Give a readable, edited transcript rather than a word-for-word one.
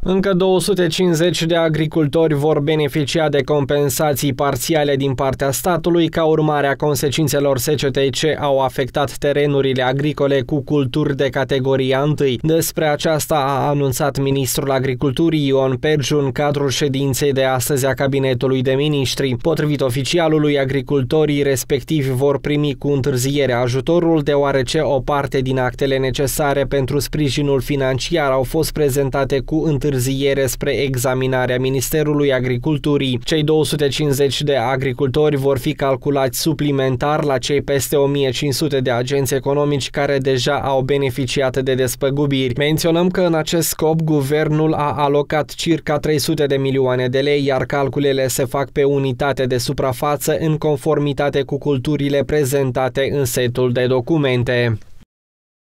Încă 250 de agricultori vor beneficia de compensații parțiale din partea statului ca urmare a consecințelor secetei ce au afectat terenurile agricole cu culturi de categoria 1. Despre aceasta a anunțat ministrul agriculturii Ion Pergiu în cadrul ședinței de astăzi a cabinetului de miniștri. Potrivit oficialului, agricultorii respectivi vor primi cu întârziere ajutorul, deoarece o parte din actele necesare pentru sprijinul financiar au fost prezentate cu întârziere spre examinarea Ministerului Agriculturii. Cei 250 de agricultori vor fi calculați suplimentar la cei peste 1500 de agenți economici care deja au beneficiat de despăgubiri. Menționăm că în acest scop guvernul a alocat circa 300 de milioane de lei, iar calculele se fac pe unitate de suprafață în conformitate cu culturile prezentate în setul de documente.